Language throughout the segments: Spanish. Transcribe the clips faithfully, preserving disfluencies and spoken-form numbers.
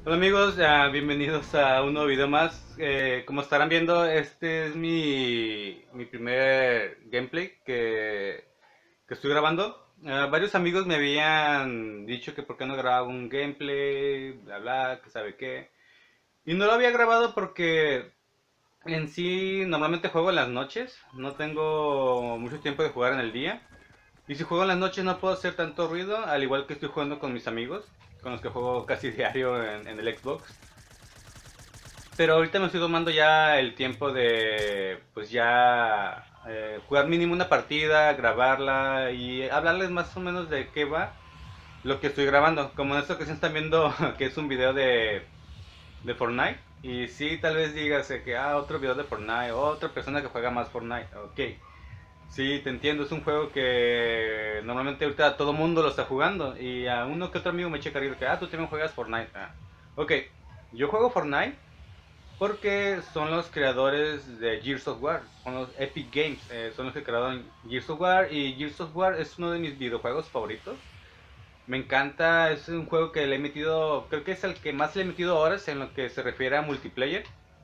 Hola amigos, ah, bienvenidos a un nuevo video más. Eh, como estarán viendo, este es mi, mi primer gameplay que, que estoy grabando. Ah, varios amigos me habían dicho que por qué no grababa un gameplay, bla bla, que sabe qué. Y no lo había grabado porque en sí normalmente juego en las noches, no tengo mucho tiempo de jugar en el día. Y si juego en las noches no puedo hacer tanto ruido, al igual que estoy jugando con mis amigos, con los que juego casi diario en, en el Xbox. Pero ahorita me estoy tomando ya el tiempo de, pues ya, eh, jugar mínimo una partida, grabarla y hablarles más o menos de qué va lo que estoy grabando. Como en esta ocasión están viendo que es un video de, de Fortnite. Y sí, tal vez digas eh, que, ah, otro video de Fortnite, otra persona que juega más Fortnite. Ok, sí, te entiendo, es un juego que normalmente ahorita todo mundo lo está jugando. Y a uno que otro amigo me checa que, ah, tú también juegas Fortnite. Ah, ok, yo juego Fortnite porque son los creadores de Gears of War, son los Epic Games, eh, son los que crearon Gears of War y Gears of War es uno de mis videojuegos favoritos. Me encanta, es un juego que le he metido, creo que es el que más le he metido horas en lo que se refiere a multiplayer.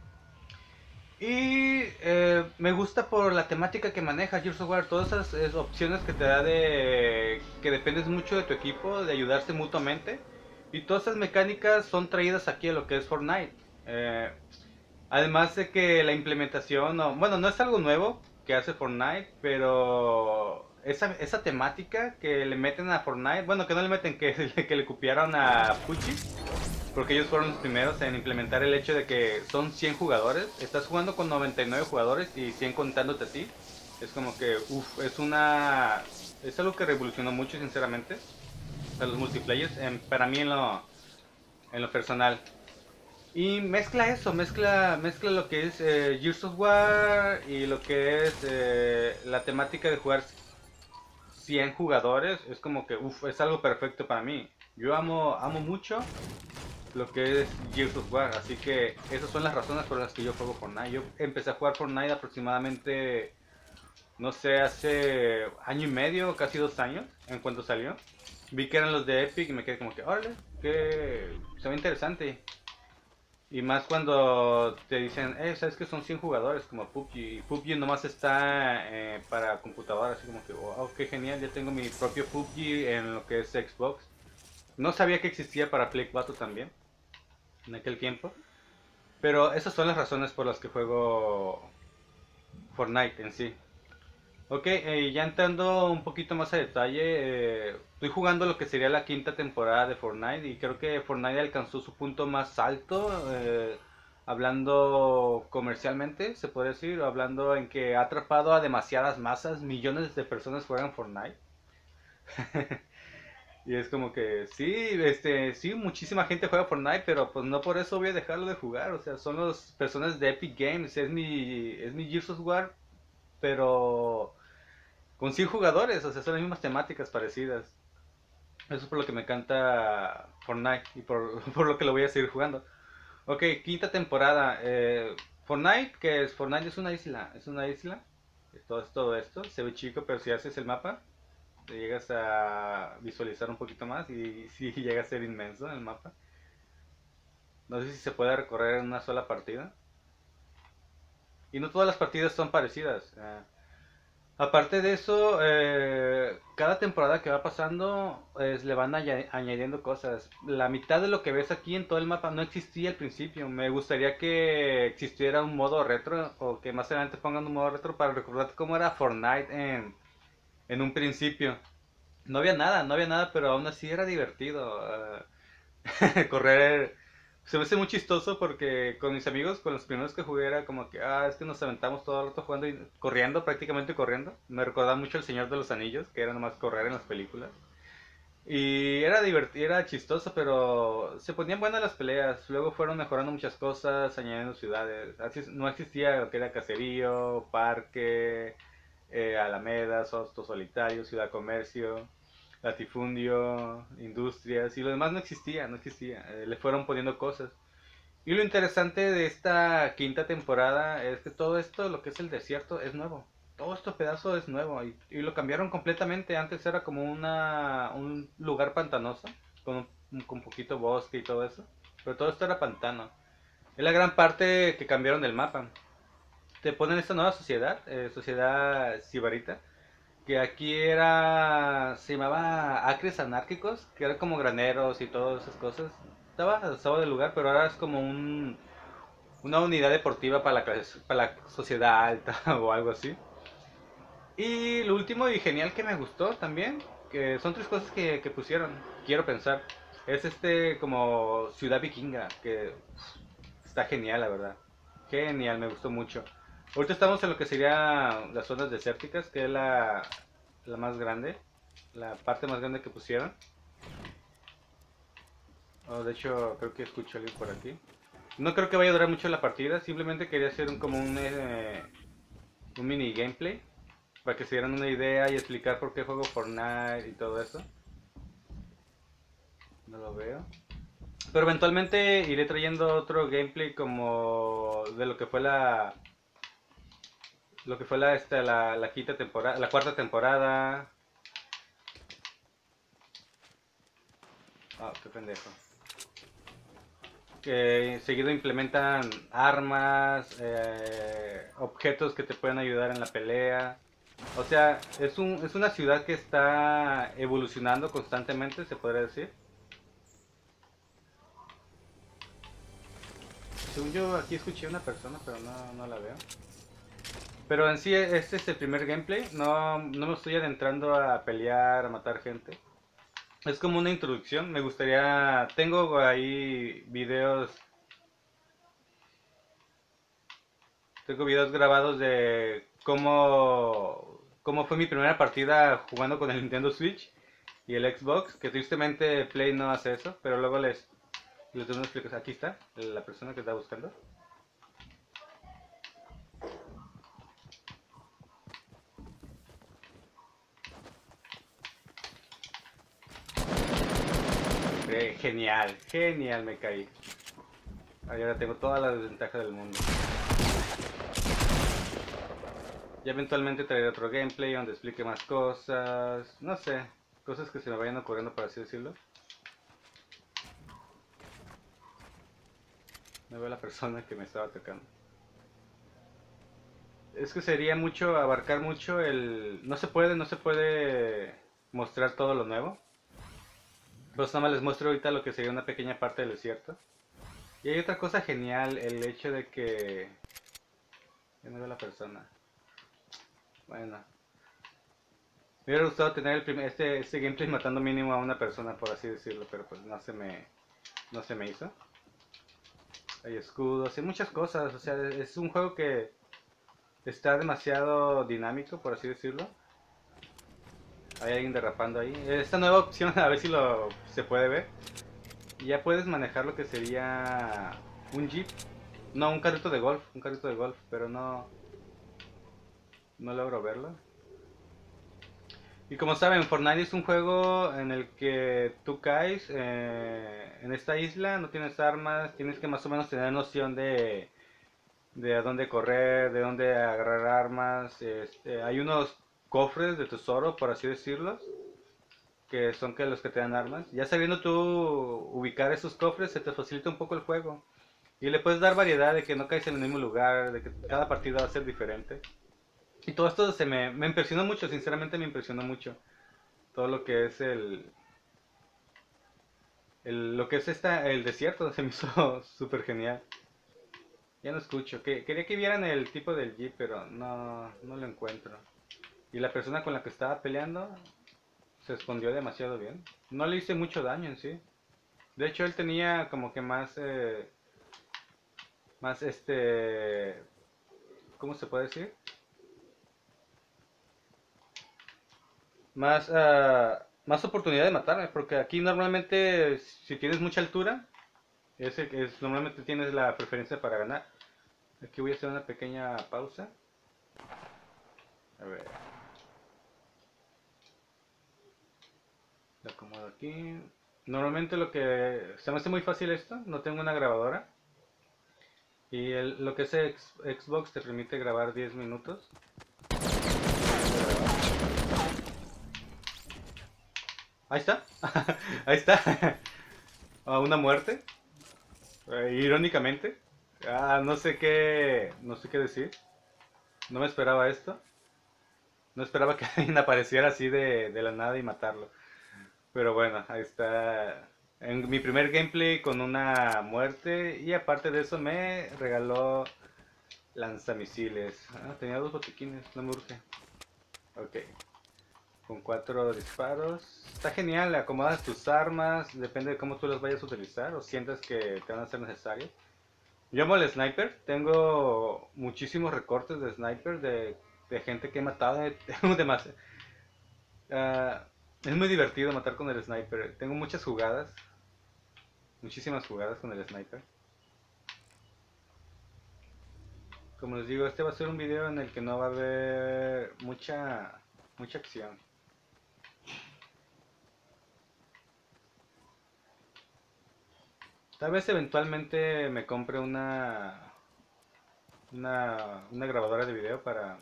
Y eh, me gusta por la temática que maneja Gears of War, todas esas eh, opciones que te da de que dependes mucho de tu equipo, de ayudarse mutuamente. Y todas esas mecánicas son traídas aquí a lo que es Fortnite. Eh, Además de que la implementación, no, bueno, no es algo nuevo que hace Fortnite, pero esa, esa temática que le meten a Fortnite, bueno, que no le meten, que, que le copiaron a Pucci, porque ellos fueron los primeros en implementar el hecho de que son cien jugadores, estás jugando con noventa y nueve jugadores y cien contándote a ti. Es como que, uff, es una... Es algo que revolucionó mucho, sinceramente, a los multiplayers, en- para mí en lo, en lo personal. Y mezcla eso, mezcla, mezcla lo que es eh, Gears of War y lo que es eh, la temática de jugar cien jugadores. Es como que, uff, es algo perfecto para mí. Yo amo, amo mucho lo que es Gears of War, así que esas son las razones por las que yo juego Fortnite. Yo empecé a jugar Fortnite aproximadamente, no sé, hace año y medio, casi dos años, en cuanto salió. Vi que eran los de Epic y me quedé como que, órale, que se ve interesante. Y más cuando te dicen, eh, sabes que son cien jugadores como P U B G. Y P U B G nomás está eh, para computadora, así como que, wow, qué genial, ya tengo mi propio P U B G en lo que es Xbox. No sabía que existía para Play cuatro también, en aquel tiempo. Pero esas son las razones por las que juego Fortnite en sí. Ok, eh, ya entrando un poquito más a detalle, eh, estoy jugando lo que sería la quinta temporada de Fortnite y creo que Fortnite alcanzó su punto más alto, eh, hablando comercialmente, se puede decir, o hablando en que ha atrapado a demasiadas masas, millones de personas juegan Fortnite. Y es como que sí, este, sí, muchísima gente juega Fortnite, pero pues no por eso voy a dejarlo de jugar, o sea, son las personas de Epic Games, es mi, es mi Gears of War, pero con cien jugadores, o sea, son las mismas temáticas parecidas. Eso es por lo que me encanta Fortnite y por, por lo que lo voy a seguir jugando. Ok, quinta temporada. Eh, Fortnite, que es? Fortnite es una isla, es una isla. Todo, es todo esto, se ve chico, pero si haces el mapa, te llegas a visualizar un poquito más y si llega a ser inmenso el mapa. No sé si se puede recorrer en una sola partida. Y no todas las partidas son parecidas. Eh, Aparte de eso, eh, cada temporada que va pasando es, le van aña- añadiendo cosas. La mitad de lo que ves aquí en todo el mapa no existía al principio. Me gustaría que existiera un modo retro o que más adelante pongan un modo retro para recordar cómo era Fortnite en, en un principio. No había nada, no había nada, pero aún así era divertido. eh, correr. Se me hace muy chistoso porque con mis amigos, con los primeros que jugué, era como que, ah, es que nos aventamos todo el rato jugando y corriendo, prácticamente corriendo. Me recordaba mucho El Señor de los Anillos, que era nomás correr en las películas. Y era divertido, era chistoso, pero se ponían buenas las peleas. Luego fueron mejorando muchas cosas, añadiendo ciudades. Así no existía lo que era caserío, parque, eh, alamedas, Sosto Solitario, Ciudad Comercio, latifundio, industrias, y lo demás no existía, no existía. Eh, le fueron poniendo cosas. Y lo interesante de esta quinta temporada es que todo esto, lo que es el desierto, es nuevo. Todo este pedazo es nuevo y, y lo cambiaron completamente. Antes era como una, un lugar pantanoso, con, un- con poquito bosque y todo eso. pero todo esto era pantano. Es la gran parte que cambiaron del mapa. Te ponen esta nueva sociedad, eh, sociedad sibarita, que aquí era, se llamaba Acres Anárquicos, que era como graneros y todas esas cosas. Estaba estaba del lugar, pero ahora es como un, una unidad deportiva para la, clase- para la sociedad alta o algo así. Y lo último y genial que me gustó también, que son tres cosas que, que pusieron, quiero pensar, es este como ciudad vikinga, que está genial la verdad. Genial, me gustó mucho. Ahorita estamos en lo que sería las zonas desérticas, que es la, la más grande, la parte más grande que pusieron. Oh, de hecho, creo que escucho a alguien por aquí. No creo que vaya a durar mucho la partida, simplemente quería hacer un, como un, eh, un mini gameplay para que se dieran una idea y explicar por qué juego Fortnite y todo eso. No lo veo. Pero eventualmente iré trayendo otro gameplay como de lo que fue la lo que fue la esta la, la quinta temporada, la cuarta temporada. Ah, qué pendejo. Que seguido implementan armas, eh, objetos que te pueden ayudar en la pelea. O sea, es un es una ciudad que está evolucionando constantemente, se podría decir. Según yo aquí escuché una persona, pero no, no la veo. Pero en sí este es el primer gameplay, no, no me estoy adentrando a pelear, a matar gente. Es como una introducción, me gustaría, tengo ahí videos, tengo videos grabados de cómo, cómo fue mi primera partida jugando con el Nintendo Switch y el Xbox, que tristemente Play no hace eso, pero luego les, les doy una explicación. Aquí está, la persona que está buscando. Eh, genial, genial me caí. Ahora tengo toda la desventaja del mundo. Ya eventualmente traeré otro gameplay donde explique más cosas. No sé, cosas que se me vayan ocurriendo, por así decirlo. Me veo la persona que me estaba atacando. Es que sería mucho, abarcar mucho el... No se puede, no se puede mostrar todo lo nuevo. Pues nada más les muestro ahorita lo que sería una pequeña parte del desierto. Y hay otra cosa genial, el hecho de que... Ya no veo la persona. Bueno. Me hubiera gustado tener el primer, este, este gameplay matando mínimo a una persona, por así decirlo, pero pues no se me, no se me hizo. Hay escudos, hay muchas cosas, o sea, es un juego que está demasiado dinámico, por así decirlo. Hay alguien derrapando ahí. Esta nueva opción, a ver si lo se puede ver. Ya puedes manejar lo que sería un jeep. No, un carrito de golf, un carrito de golf, pero no, no logro verlo. Y como saben, Fortnite es un juego en el que tú caes eh, en esta isla, no tienes armas, tienes que más o menos tener noción de, de a dónde correr, de dónde agarrar armas. Este, hay unos cofres de tesoro, por así decirlo, que son que los que te dan armas. Ya sabiendo tú ubicar esos cofres, se te facilita un poco el juego. Y le puedes dar variedad de que no caes en el mismo lugar, de que cada partida va a ser diferente. Y todo esto se me, me impresionó mucho, sinceramente me impresionó mucho. Todo lo que es el, el lo que es esta, el desierto, se me hizo súper genial. Ya no escucho, que, quería que vieran el tipo del jeep, pero no, no lo encuentro. Y la persona con la que estaba peleando se escondió demasiado bien. No le hice mucho daño en sí. De hecho, él tenía como que más, eh, más este, ¿cómo se puede decir? Más, ah, más oportunidad de matarme, porque aquí normalmente si tienes mucha altura, es, es, normalmente tienes la preferencia para ganar. Aquí voy a hacer una pequeña pausa. A ver, lo acomodo aquí. Normalmente lo que se me hace muy fácil esto, no tengo una grabadora. Y el, lo que es X, Xbox te permite grabar diez minutos. Ahí está, ahí está. A una muerte. Eh, irónicamente. Ah, no sé qué. No sé qué decir. No me esperaba esto. No esperaba que alguien apareciera así de, de la nada y matarlo. Pero bueno, ahí está. En mi primer gameplay con una muerte. Y aparte de eso me regaló lanzamisiles. Ah, tenía dos botiquines, no me urge. Ok. Con cuatro disparos. Está genial, acomodas tus armas. Depende de cómo tú las vayas a utilizar. O sientas que te van a ser necesarias. Yo amo el sniper. Tengo muchísimos recortes de sniper. De, de gente que he matado. Tengo demasiado. Ah, es muy divertido matar con el sniper. Tengo muchas jugadas. Muchísimas jugadas con el sniper. Como les digo, este va a ser un video en el que no va a haber mucha, mucha acción. Tal vez eventualmente me compre una, una, una grabadora de video para,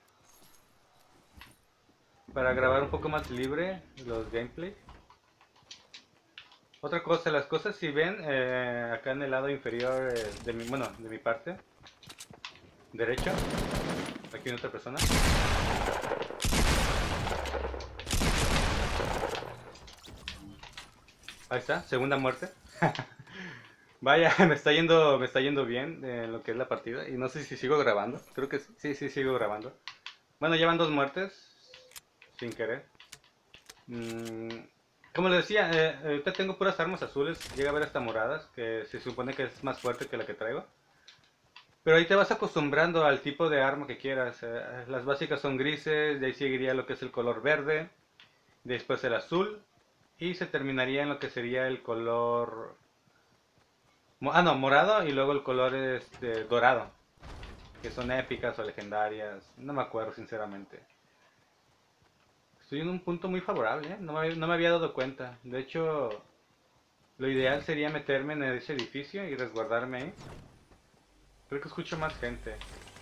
para grabar un poco más libre los gameplay. Otra cosa, las cosas si ven eh, acá en el lado inferior eh, de mi, bueno, de mi parte derecho, aquí hay otra persona. Ahí está, segunda muerte. Vaya, me está yendo, me está yendo bien en lo que es la partida y no sé si sigo grabando. Creo que sí, sí, sí sigo grabando. Bueno, llevan dos muertes sin querer. Mm, como les decía, eh, ahorita tengo puras armas azules, llega a ver hasta moradas, que se supone que es más fuerte que la que traigo. Pero ahí te vas acostumbrando al tipo de arma que quieras. Eh, las básicas son grises, de ahí seguiría lo que es el color verde, después el azul, y se terminaría en lo que sería el color... mo- Ah, no, morado y luego el color este, dorado, que son épicas o legendarias, no me acuerdo sinceramente. Estoy en un punto muy favorable, ¿eh? No me, no me había dado cuenta. De hecho, lo ideal sería meterme en ese edificio y resguardarme ahí. Creo que escucho más gente.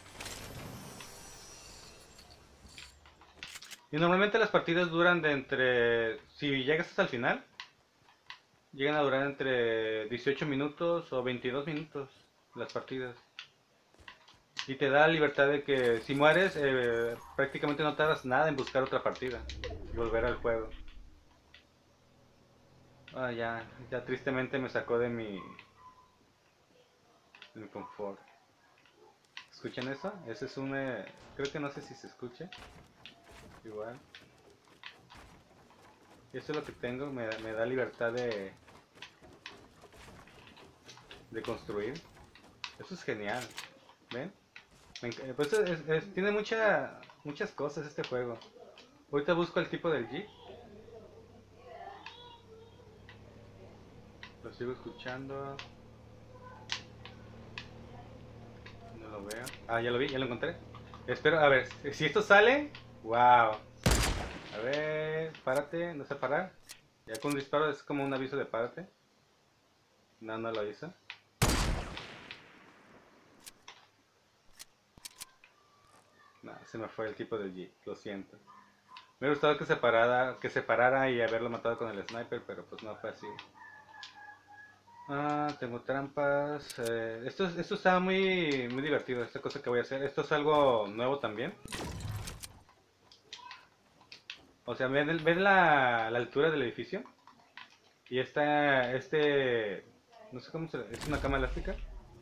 Y normalmente las partidas duran de entre... Si llegas hasta el final, llegan a durar entre dieciocho minutos o veintidós minutos las partidas. Y te da la libertad de que si mueres, eh, prácticamente no tardas nada en buscar otra partida y volver al juego. Ah, ya, ya tristemente me sacó de mi, de mi confort. ¿Escuchan eso? Ese es un... eh, creo que no sé si se escuche. Igual. Eso es lo que tengo, me, me da libertad de, de construir. Eso es genial. ¿Ven? Me enc- pues es- es- tiene mucha, muchas cosas este juego. Ahorita busco el tipo del Jeep. Lo sigo escuchando. No lo veo. Ah, ya lo vi, ya lo encontré. Espero, a ver, si esto sale. ¡Wow! A ver, párate, no sé parar. Ya con un disparo es como un aviso de párate. No, no lo hizo. No, se me fue el tipo del Jeep, lo siento. Me hubiera gustado que se parara, que se parara y haberlo matado con el sniper, pero pues no fue así. Ah, tengo trampas. Eh, esto, esto está muy, muy divertido, esta cosa que voy a hacer. Esto es algo nuevo también. O sea, ven, el- ven la, la altura del edificio. Y esta, este, no sé cómo se, es una cama elástica.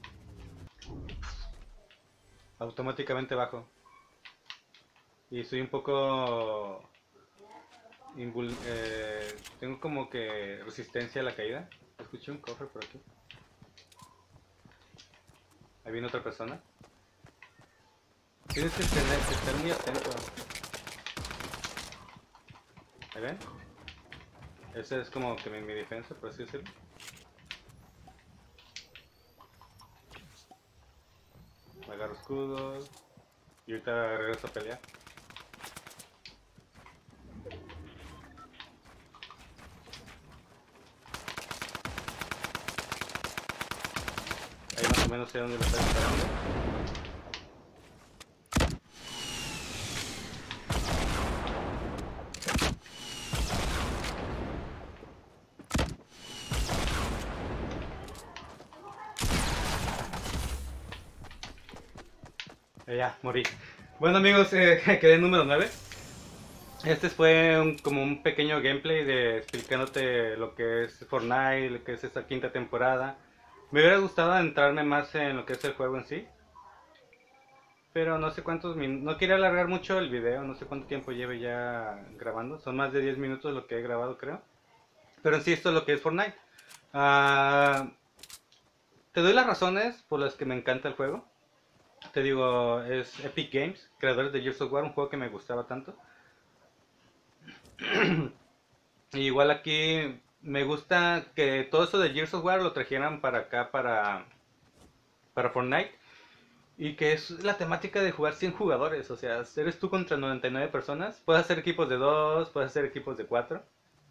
Automáticamente bajo. Y soy un poco, invul- eh, tengo como que resistencia a la caída. Escuché un cofre por aquí. Ahí viene otra persona. Tienes que tener, que estar muy atento. ¿Ahí ven? Esa es como que mi, mi defensa, por así decirlo. Me agarro escudos. Y ahorita regreso a pelear. Ahí más o menos sé dónde lo está disparando. Eh, ya, morí. Bueno amigos, eh, quedé en número nueve. Este fue un- como un pequeño gameplay de explicándote lo que es Fortnite, lo que es esta quinta temporada. Me hubiera gustado adentrarme más en lo que es el juego en sí, pero no sé cuántos minutos, no quería alargar mucho el video, no sé cuánto tiempo lleve ya grabando, son más de diez minutos lo que he grabado creo. Pero en sí esto es lo que es Fortnite. Ah, te doy las razones por las que me encanta el juego. Te digo, es Epic Games, creadores de Gears of War, un juego que me gustaba tanto. Y igual aquí me gusta que todo eso de Gears of War lo trajeran para acá, para, para Fortnite. Y que es la temática de jugar cien jugadores. O sea, eres tú contra noventa y nueve personas. Puedes hacer equipos de dos, puedes hacer equipos de cuatro.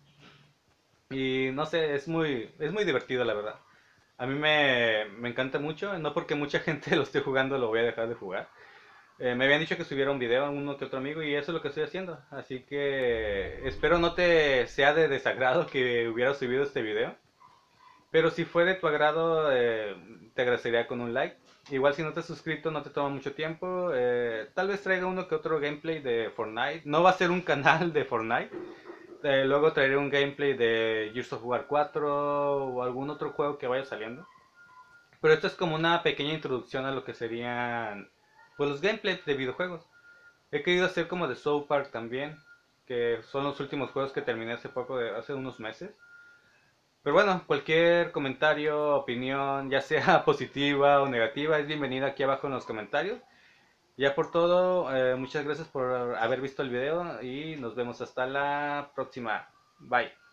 Y no sé, es muy, es muy divertido la verdad. A mí me, me encanta mucho. No porque mucha gente lo esté jugando lo voy a dejar de jugar. Eh, me habían dicho que subiera un video a uno que otro amigo y eso es lo que estoy haciendo. Así que espero no te sea de desagrado que hubiera subido este video. Pero si fue de tu agrado, eh, te agradecería con un like. Igual si no te has suscrito, no te toma mucho tiempo. Eh, tal vez traiga uno que otro gameplay de Fortnite. No va a ser un canal de Fortnite. Eh, luego traeré un gameplay de Gears of War cuatro o algún otro juego que vaya saliendo. Pero esto es como una pequeña introducción a lo que serían pues, los gameplays de videojuegos. He querido hacer como de South Park también, que son los últimos juegos que terminé hace poco, de, hace unos meses. Pero bueno, cualquier comentario, opinión, ya sea positiva o negativa, es bienvenida aquí abajo en los comentarios. Ya por todo, eh, muchas gracias por haber visto el video y nos vemos hasta la próxima. Bye.